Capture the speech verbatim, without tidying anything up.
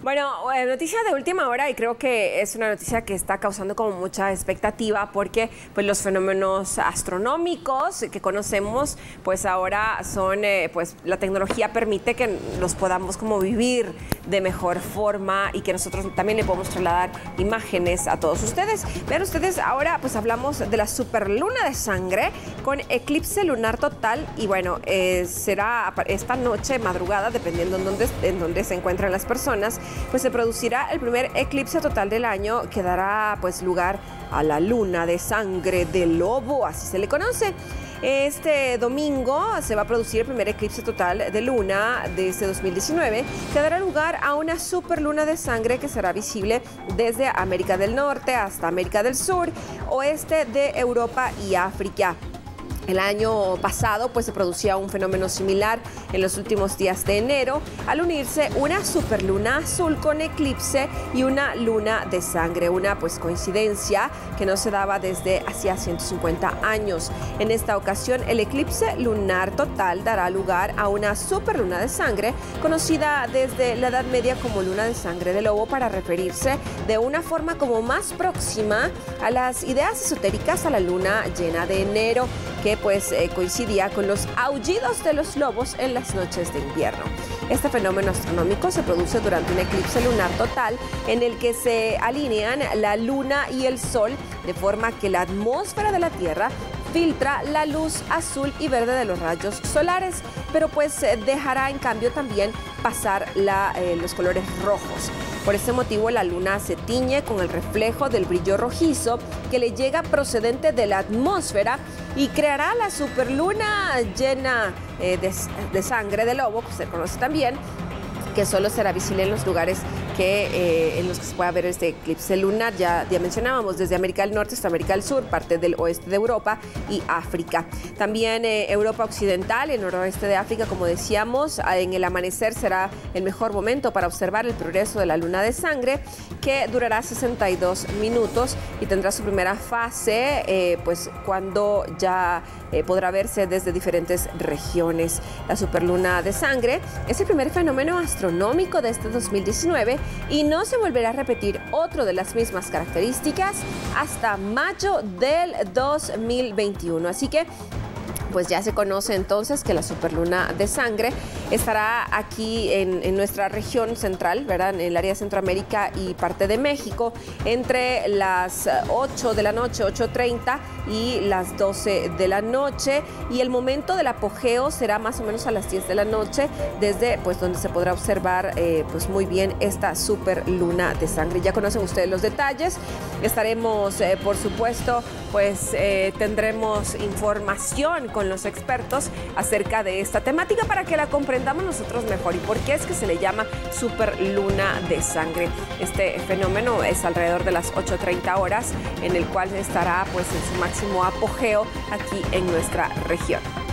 Bueno, eh, noticia de última hora y creo que es una noticia que está causando como mucha expectativa porque pues los fenómenos astronómicos que conocemos pues ahora son, eh, pues la tecnología permite que los podamos como vivir de mejor forma y que nosotros también le podemos trasladar imágenes a todos ustedes. Vean ustedes, ahora pues hablamos de la superluna de sangre con eclipse lunar total y bueno, eh, será esta noche, madrugada, dependiendo en dónde, en dónde se encuentran las personas, pues se producirá el primer eclipse total del año que dará pues lugar a la luna de sangre de lobo, así se le conoce. Este domingo se va a producir el primer eclipse total de luna de este dos mil diecinueve, que dará lugar a una superluna de sangre que será visible desde América del Norte hasta América del Sur, oeste de Europa y África. El año pasado pues se producía un fenómeno similar en los últimos días de enero al unirse una superluna azul con eclipse y una luna de sangre, una pues coincidencia que no se daba desde hacía ciento cincuenta años. En esta ocasión el eclipse lunar total dará lugar a una superluna de sangre conocida desde la Edad Media como luna de sangre de lobo para referirse de una forma como más próxima a las ideas esotéricas a la luna llena de enero, que pues eh, coincidía con los aullidos de los lobos en las noches de invierno. Este fenómeno astronómico se produce durante un eclipse lunar total en el que se alinean la luna y el sol de forma que la atmósfera de la Tierra filtra la luz azul y verde de los rayos solares, pero pues eh, dejará en cambio también pasar la, eh, los colores rojos. Por este motivo la luna se tiñe con el reflejo del brillo rojizo que le llega procedente de la atmósfera y creará la superluna llena eh, de, de sangre de lobo, que se conoce también, que solo será visible en los lugares que, eh, en los que se pueda ver este eclipse lunar. Ya, ya mencionábamos, desde América del Norte hasta América del Sur, parte del oeste de Europa y África. También eh, Europa Occidental y el noroeste de África, como decíamos, en el amanecer será el mejor momento para observar el progreso de la luna de sangre, que durará sesenta y dos minutos y tendrá su primera fase eh, pues cuando ya eh, podrá verse desde diferentes regiones. La superluna de sangre es el primer fenómeno astronómico de este dos mil diecinueve y no se volverá a repetir otro de las mismas características hasta mayo del dos mil veintiuno. Así que pues ya se conoce entonces que la superluna de sangre estará aquí en, en nuestra región central, ¿verdad? En el área de Centroamérica y parte de México, entre las ocho de la noche, ocho treinta y las doce de la noche. Y el momento del apogeo será más o menos a las diez de la noche, desde pues donde se podrá observar eh, pues muy bien esta superluna de sangre. Ya conocen ustedes los detalles. Estaremos, eh, por supuesto, pues eh, tendremos información con los expertos acerca de esta temática para que la comprendamos nosotros mejor y por qué es que se le llama superluna de sangre. Este fenómeno es alrededor de las ocho treinta horas, en el cual estará pues en su máximo apogeo aquí en nuestra región.